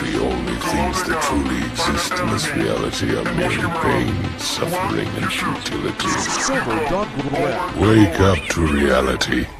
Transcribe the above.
The only things that truly exist in this reality are mere pain, suffering, and futility. Silver.ground. Wake up to reality.